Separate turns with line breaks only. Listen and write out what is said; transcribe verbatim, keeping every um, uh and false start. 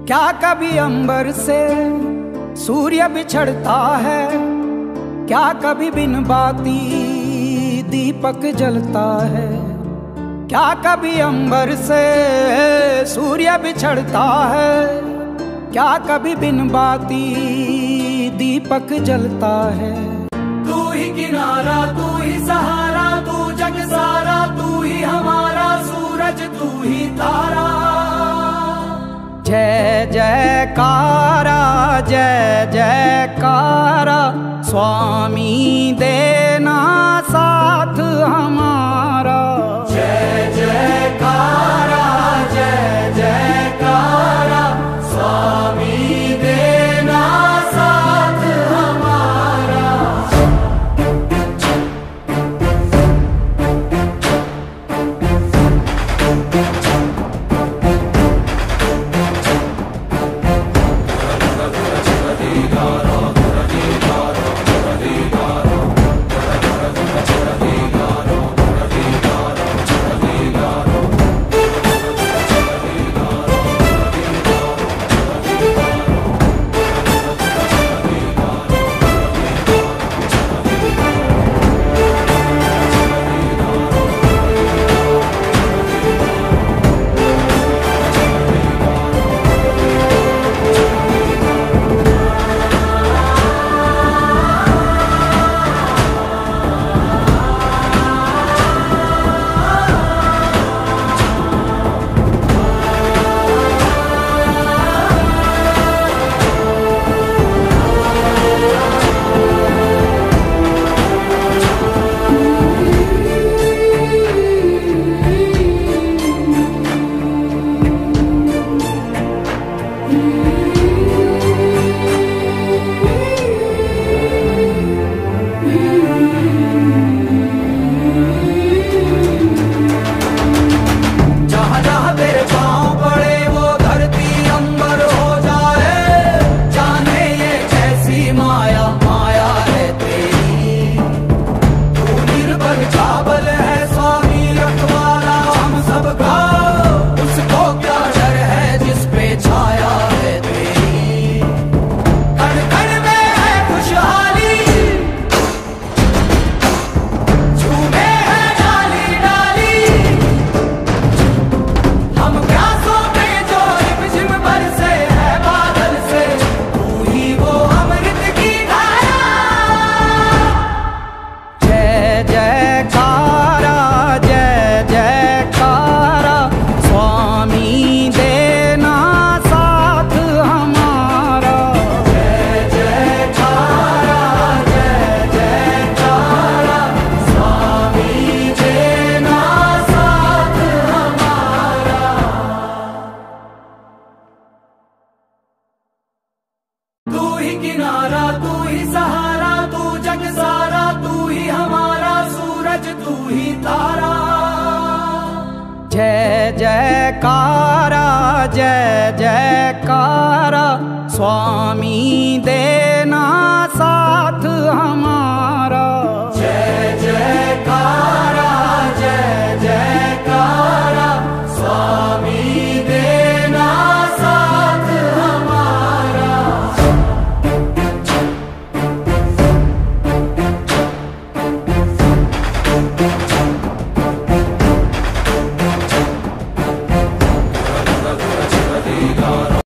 क्या कभी अंबर से सूर्य बिछड़ता है, क्या कभी बिन बाती दीपक जलता है। क्या कभी अंबर से सूर्य बिछड़ता है, क्या कभी बिन बाती दीपक जलता है।
तू ही किनारा, तू ही सहारा, तू जग सारा, तू ही हमारा सूरज, तू ही तारा।
जय जयकारा जय जयकारा, स्वामी देना साथ हमारा।
जय जयकारा जय जयकारा, स्वामी देना साथ हमारा। किनारा, तू ही सहारा, तू जग सारा, तू ही हमारा सूरज, तू ही तारा।
जय जयकारा जय जयकारा, स्वामी देना साथ हमारा।
जय जयकारा